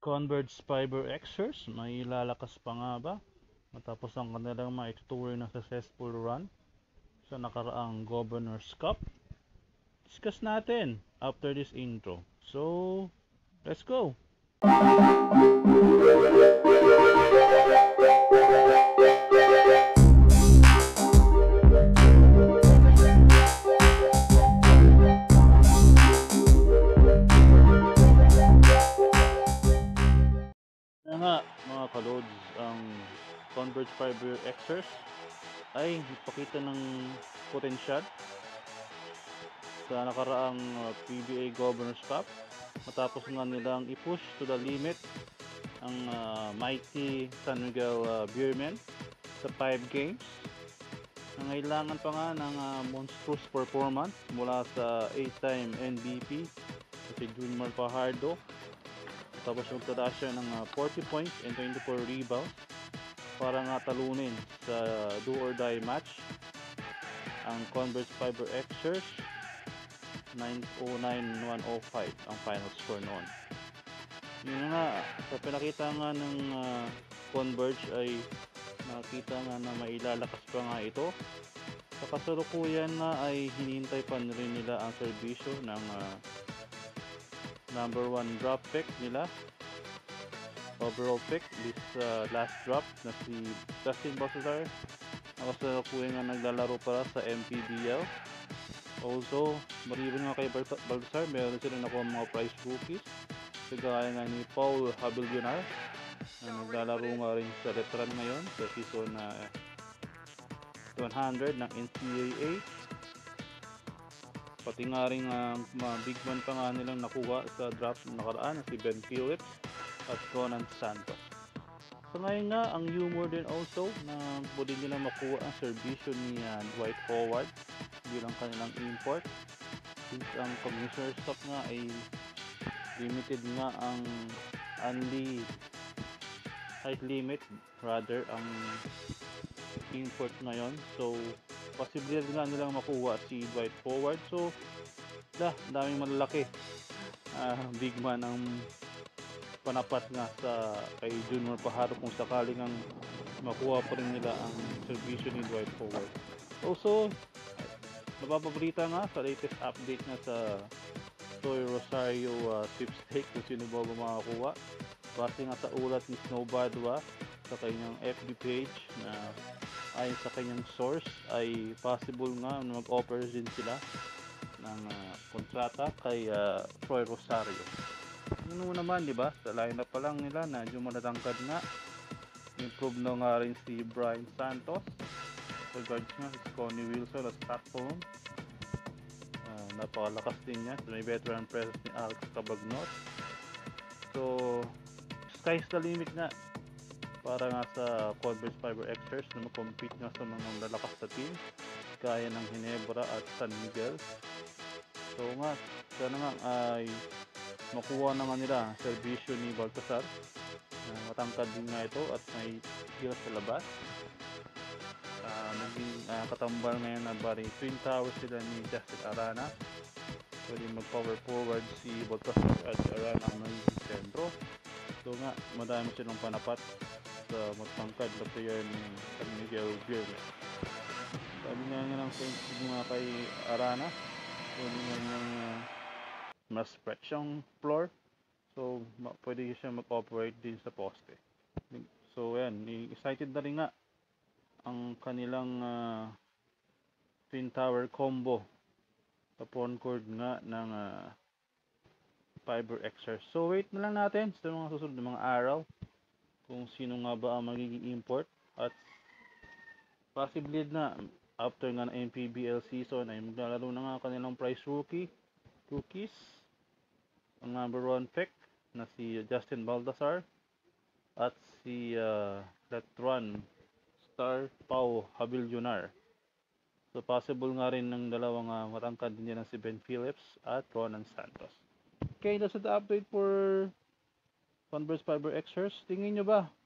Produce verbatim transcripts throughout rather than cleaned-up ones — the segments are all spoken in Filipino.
Converge Fiber Xers, may lalakas pa nga ba matapos ang kanilang maitutuloy na successful run sa nakaraang Governor's Cup? Discuss natin after this intro. So, let's go! Kaya nga mga kalods, ang Converge Fiber Xers ay ipakita ng potensyal sa nakaraang uh, P B A Governors Cup matapos nga nilang i-push to the limit ang uh, mighty San Miguel uh, Beermen sa five games. Nangailangan pa nga ng uh, monstrous performance mula sa eight time M V P si Junmar Fajardo, tapos magtataas siya ng uh, forty points and twenty-four rebounds para nga talunin sa do or die match ang Converge Fiber Xers. Nine oh nine one oh five ang final score noon. Yun nga, sa pinakita nga ng uh, Converge ay nakita nga na mailalakas pa nga ito. Sa kasalukuyan na ay hinihintay pa rin nila ang serbisyo ng uh, number one draft pick nila, overall pick this uh, last draft na si Justin Balthazar. Ang kasalukuyan nga naglalaro para sa M P B L. Also, maliban nga kay Balthazar, meron sila nakuha mga prize rookies. Kagaya nga ni Paul Habilionar na naglalaro nga rin sa veteran ngayon sa season na uh, one hundred ng N C A A. Pati nga rin uh, mga big man pa nga nilang nakuha sa draft na nakaraan na si Ben Phillips at Ronan Santos. So ngayon nga, ang humor din also na pwede nila makuha ang serbisyo ni uh, Dwight Howard bilang kanilang import, since ang commissioner's cup nga ay limited nga ang only height limit rather ang import ngayon. So possible nga nilang makuha si Dwight Howard. So dah, daming malalaki uh, big man ang panapat nga sa kay Junior Fajardo kung sakaling ang makuha pa rin nila ang serbisyo ni Dwight Howard. Also, napapabalita nga sa latest update nga sa Toy Rosario uh, sweepstake kung sino ba makakuha. Base nga sa ulat ni Snow Badwa sa kanyang F B page na ayon sa kanyang source ay possible nga na mag-offer din sila ng uh, kontrata kay uh, Troy Rosario. Yun naman, di ba? Sa lineup pa lang nila na yung matatangkad nga. Improve na nga rin si Brian Santos. Sa guards nga, si Connie Wilson at Stockholm. Uh, napakalakas din niya. So, may veteran presence ni Alex Cabagnot. So, sky's the limit nga para nga sa Converge Fiber Xers na mag-compete nga sa mga lalakas na team gaya ng Ginebra at San Miguel. So nga, sana nga ay makuha naman nila ang serbisyo ni Balthazar. Uh, matangkad din nga ito at may skill sa labas. Uh, naging uh, katambal ngayon na bari twin towers sila ni Justin Arana. Pwede mag-power forward si Balthazar at Arana ang magiging sentro. So nga, madami silang panapat sa matangkad na player ni San Miguel Beermen. Sabi nga nga lang sa mga kay Arana, pwede nga nga uh, mas stretch yung floor, so pwede siya mag-operate din sa poste. So yan, excited na rin nga ang kanilang uh, twin tower combo sa frontcourt nga ng uh, Fiber Xers. So wait na lang natin sa mga susunod na mga araw kung sino nga ba ang magiging import, at possibly na after nga ng M P B L season ay maglalaro na nga kanilang prize rookie rookies, ang number one pick na si Justin Balthazar at si uh, veteran star Pau Habilionar. So possible nga rin ng dalawang uh, matangkad din yan si Ben Phillips at Ronan Santos. Okay, that's the update for Converge Fiber Xers. Tingin nyo ba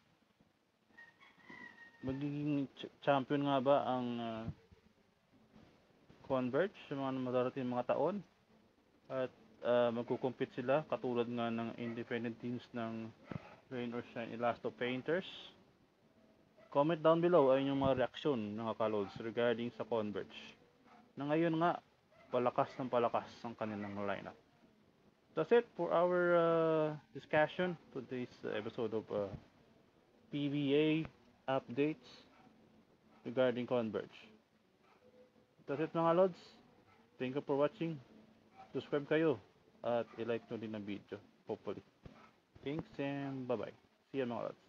magiging ch- champion nga ba ang uh, Converge sa mga madarating mga taon? At uh, magkukumpit sila katulad nga ng independent teams ng Rain or Shine Elasto Painters. Comment down below ay yung mga reaksyon mga kalods regarding sa Converge na ngayon nga palakas ng palakas ang kanilang lineup. That's it for our uh, discussion today's episode of uh, P B A updates regarding Converge. That's it mga lods. Thank you for watching. Subscribe kayo at i-like nyo din ang video. Hopefully. Thanks and bye-bye. See you mga lods.